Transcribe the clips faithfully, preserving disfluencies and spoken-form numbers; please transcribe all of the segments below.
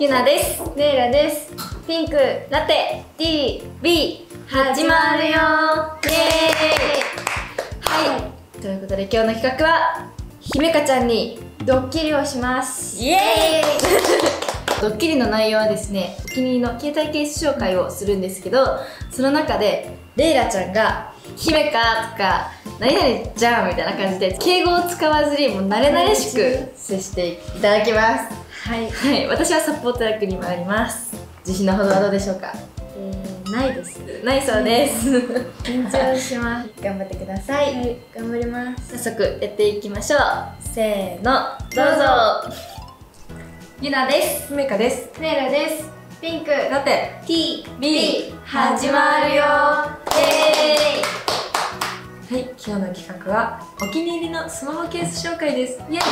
ゆなです。レイラです。ピンクラテ ティービー 始まるよー。イエーイ。はい。ということで今日の企画はひめかちゃんにドッキリをします。イエーイ。ドッキリの内容はですね、お気に入りの携帯ケース紹介をするんですけど、その中でレイラちゃんが姫かとか何々じゃんみたいな感じで敬語を使わずにもう慣れ慣れしく接していただきます。はい、はい、私はサポート役に回ります。自信のほどはどうでしょうか？ えー、ないです。 ないそうです。 緊張します。 頑張ってください。 はい、頑張ります。 早速やっていきましょう。せーの、どうぞ。ゆなです。 ひめかです。 レイラです。ピンクラテティービー始まるよ。 はい、今日の企画はお気に入りのスマホケース紹介です。イエイ。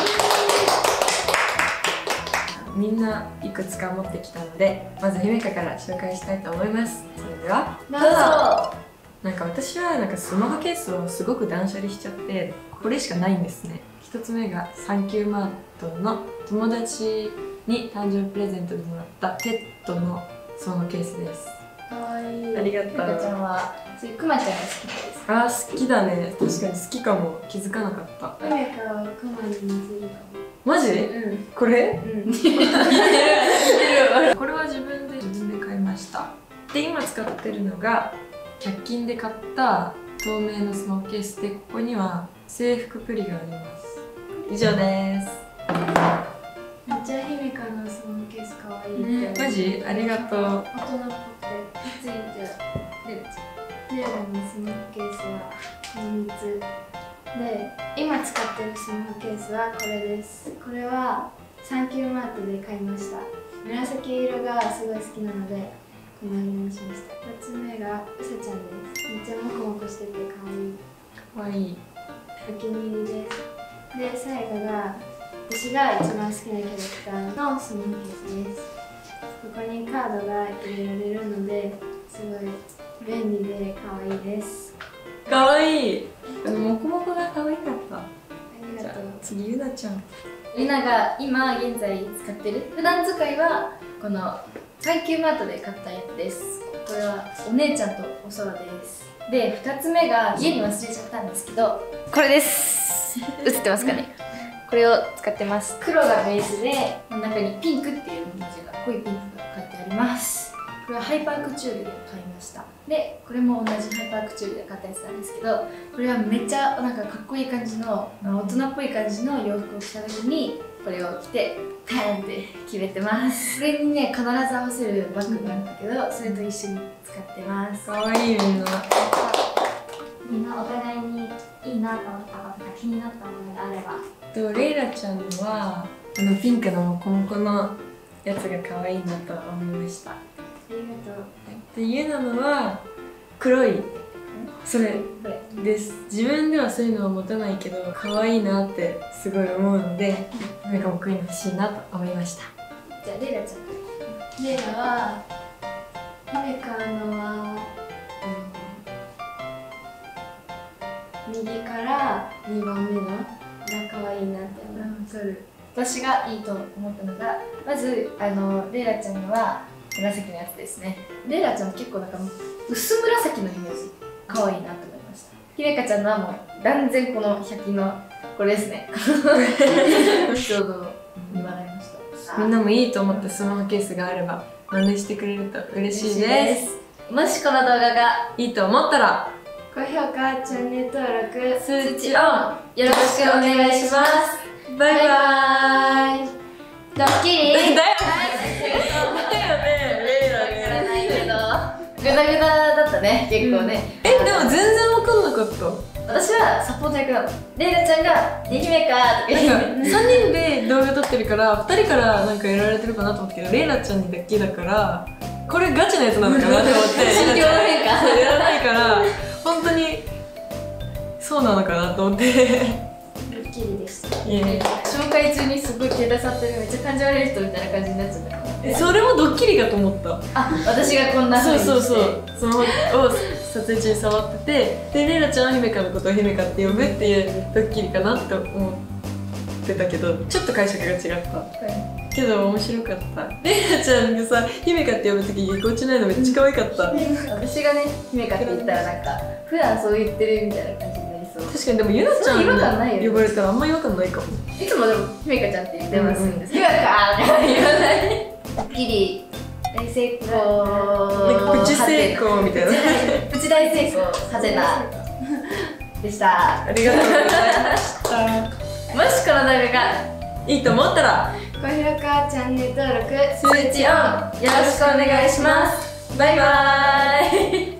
みんないくつか持ってきたので、まずひめかから紹介したいと思います。それではどうぞ。 なんか私はなんかスマホケースをすごく断捨離しちゃって、これしかないんですね。一つ目がサンキューマートの友達に誕生日プレゼントでもらったペットのスマホケースです。 かわいい。 ありがとう。 ゆかちゃんはそういうくまちゃんが好きですか？ あー、好きだね。確かに好きかも。気づかなかった。 姫かはクマに似てるかも。 マジ？ うん。 これ？ うん。 これは自分で自分で買いました。で、今使ってるのがひゃく均で買った透明のスマホケースで、ここには制服プリがあります。以上です。 めっちゃ姫かのスマホケースかわいい。 ね、マジ？ありがとう。 大人っぽくてついてレイラちゃん。レイラのスマホケースはこのみっつで、今使ってるスマホケースはこれです。これはサンキューマートで買いました。紫色がすごい好きなのでこの色にしました。ふたつめがうさちゃんです。めっちゃモコモコしててかわいい。 かわいい。 お気に入りです。で、最後が私が一番好きなキャラクターのスマホケースです。ここにカードが入れられるのですごい便利で可愛いです。 かわいい。モコモコが可愛かった。 ありがとう。 次ゆなちゃん。 ゆなが今現在使ってる普段使いはこのサンキューマートで買ったやつです。これはお姉ちゃんとお空です。で、ふたつめが家に忘れちゃったんですけど、これです。映ってますかね？これを使ってます。黒がベースで真ん中にピンクっていう文字が濃いピンクが書いてあります。これはハイパークチュールで買いました。で、これも同じハイパークチュールで買ったやつなんですけど、これはめっちゃなんかかっこいい感じの大人っぽい感じの洋服を着た時にこれを着てパーンって決めてます。これにね、必ず合わせるバッグがあるんだけど、それと一緒に使ってます。 かわいい。みんなみんなお互いにいいなと思ったことが気になったものがあれば。 とレイラちゃんはあのピンクのモコモコのやつが可愛いなと思いました。 ありがとう。 で、ゆなのは黒いそれです。自分ではそういうのを持たないけど可愛いなってすごい思うので、なんかもこういうの欲しいなと思いました。 じゃあレイラちゃん。 レイラは姫かのは、うん、右からにばんめのが可愛いなって思います。 私がいいと思ったのが、まずあのレイラちゃんのは紫のやつですね。レイラちゃん結構なんか薄紫のイメージ可愛いなと思いました。ひめかちゃんのはもう断然このひゃく均のこれですね。ちょうどにばんありました。 みんなもいいと思ったスマホケースがあれば真似してくれると嬉しいです。 もしこの動画がいいと思ったら高評価、チャンネル登録、 通知オンよろしくお願いします。 バイバーイ。 ドッキリだよね。 グダグダだったね、結構ね。 え、でも全然分かんなかった。 私はサポート役なの。レイラちゃんが「ねひめか」とか言ってさんにんで動画撮ってるからふたりからなんかやられてるかなと思ったけど、レイラちゃんにだけだからこれガチなやつなのかなって思って心境の変化やらないから本当にそうなのかなと思ってドッキリでした。 紹介中にすごい携帯触ってるめっちゃ感じ悪い人みたいな感じになっちゃったから。 それもドッキリかと思った。 あ、私がこんな風そうにしてそうそう、そのを撮影中に触ってて、でレイラちゃんは姫香のことを姫香って呼ぶっていうドッキリかなって思ってたけど、ちょっと解釈が違った。 けど面白かった。レイナちゃんがさ、姫香って呼ぶときぎこちないのめっちゃ可愛かった。 私がね、姫香って言ったらなんか普段そう言ってるみたいな感じになりそう。 確かにでもゆなちゃん違和感ないよね呼ばれたらあんま違和感ないかも。 いつもでも姫香ちゃんって言ってますんです。姫香ーって言わない。ギリ大成功。 なんかプチ成功みたいな。 プチ大成功ハテナでした。 ありがとうございました。 もしこの動画がいいと思ったら高評価、チャンネル登録、 通知オンよろしくお願いします。バイバーイ。